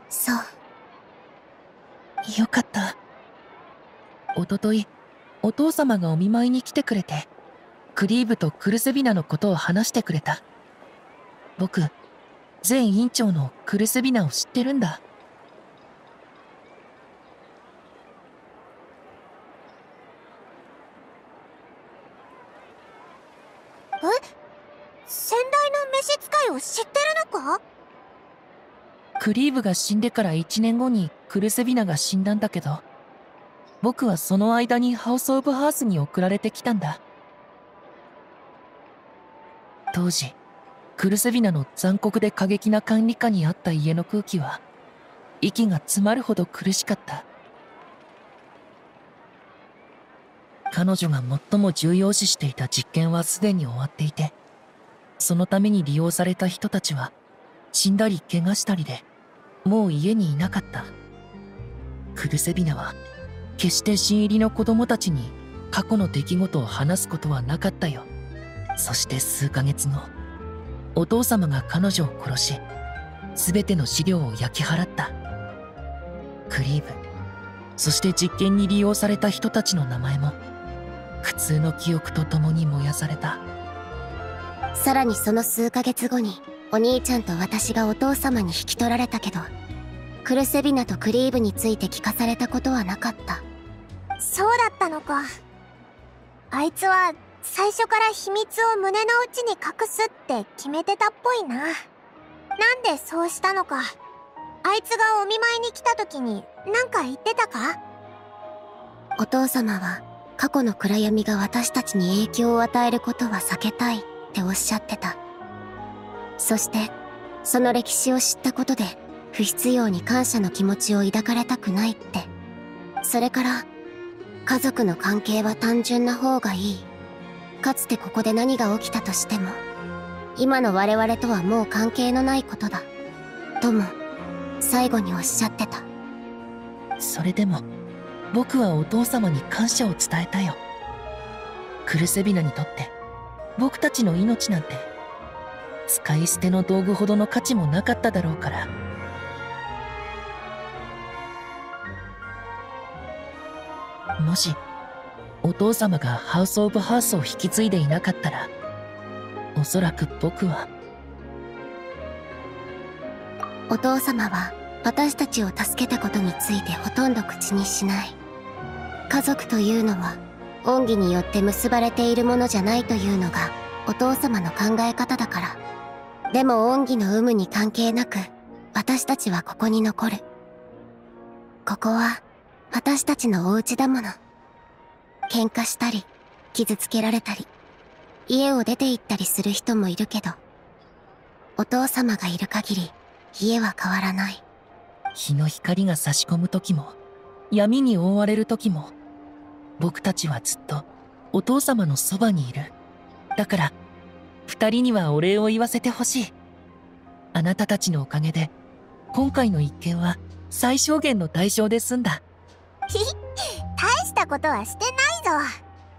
そう。 よかった。おととい、お父様がお見舞いに来てくれて、クリーブとクルセビナのことを話してくれた。僕、前院長のクルセビナを知ってるんだ。 先代の召使いを知ってるのか？ クリーブが死んでから1年後にクルセビナが死んだんだけど、僕はその間にハウス・オブ・ハースに送られてきたんだ。当時、クルセビナの残酷で過激な管理下にあった家の空気は、息が詰まるほど苦しかった。彼女が最も重要視していた実験はすでに終わっていて、そのために利用された人たちは、死んだり怪我したりで、もう家にいなかった。クルセビナは、決して新入りの子供たちに過去の出来事を話すことはなかったよ。そして数ヶ月後、お父様が彼女を殺し、すべての資料を焼き払った。クリーブ、そして実験に利用された人たちの名前も、苦痛の記憶と共に燃やされた。 さらにその数ヶ月後に、お兄ちゃんと私がお父様に引き取られたけど、クルセビナとクリーブについて聞かされたことはなかった。そうだったのか。あいつは最初から秘密を胸の内に隠すって決めてたっぽいな。なんでそうしたのか。あいつがお見舞いに来た時に何か言ってたか？お父様は過去の暗闇が私たちに影響を与えることは避けたいっておっしゃってた。そしてその歴史を知ったことで不必要に感謝の気持ちを抱かれたくないって。それから家族の関係は単純な方がいい。かつてここで何が起きたとしても今の我々とはもう関係のないことだとも最後におっしゃってた。 それでも僕はお父様に感謝を伝えたよ。クルセビナにとって僕たちの命なんて使い捨ての道具ほどの価値もなかっただろうから。もしお父様がハウス・オブ・ハースを引き継いでいなかったら、おそらく僕は。お父様は私たちを助けたことについてほとんど口にしない。家族というのは恩義によって結ばれているものじゃないというのがお父様の考え方だから。でも恩義の有無に関係なく私たちはここに残る。ここは私たちのお家だもの。喧嘩したり傷つけられたり家を出て行ったりする人もいるけど、お父様がいる限り家は変わらない。日の光が差し込む時も闇に覆われる時も、僕たちはずっとお父様のそばにいる。だから二人にはお礼を言わせてほしい。あなたたちのおかげで今回の一件は最小限の代償で済んだ。大したことはしてないぞ。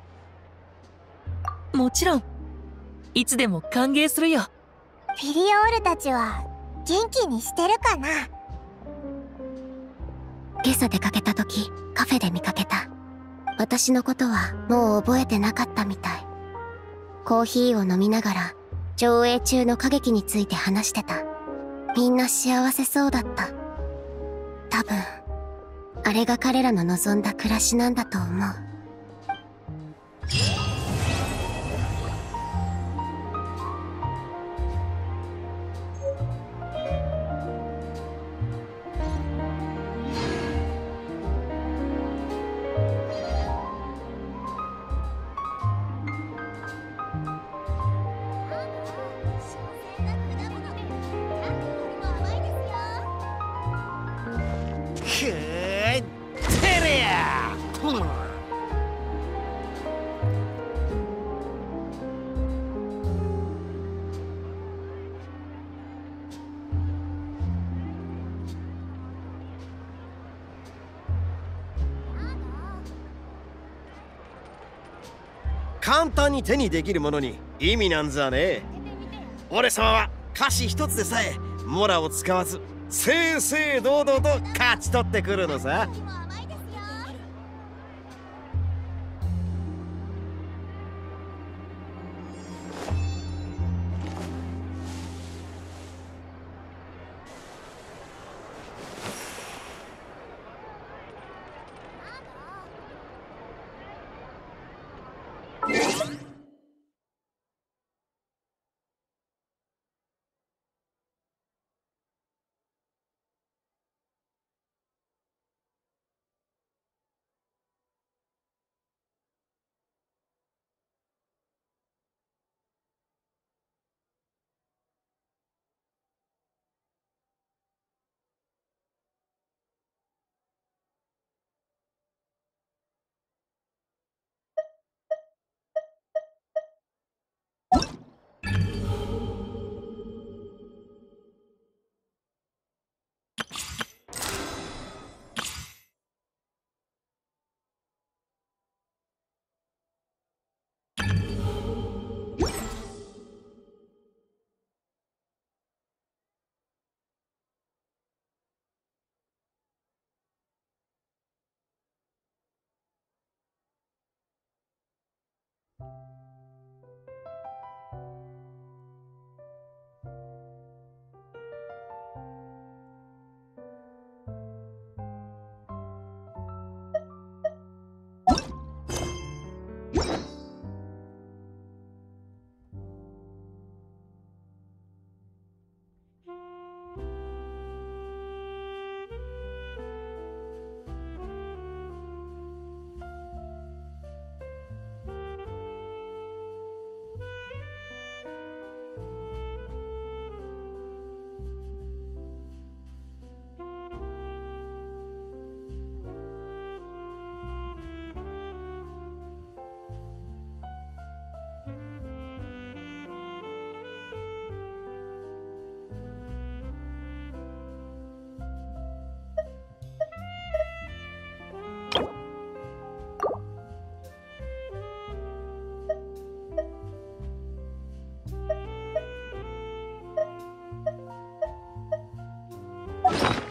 もちろんいつでも歓迎するよ。フィリオールたちは元気にしてるかな？今朝出かけた時カフェで見かけた。私のことはもう覚えてなかったみたい。コーヒーを飲みながら上映中の歌劇について話してた。みんな幸せそうだった。多分あれが彼らの望んだ暮らしなんだと思う。 簡単に手にできるものに意味なんざねえ。俺様は菓子一つでさえモラを使わず正々堂々と勝ち取ってくるのさ。you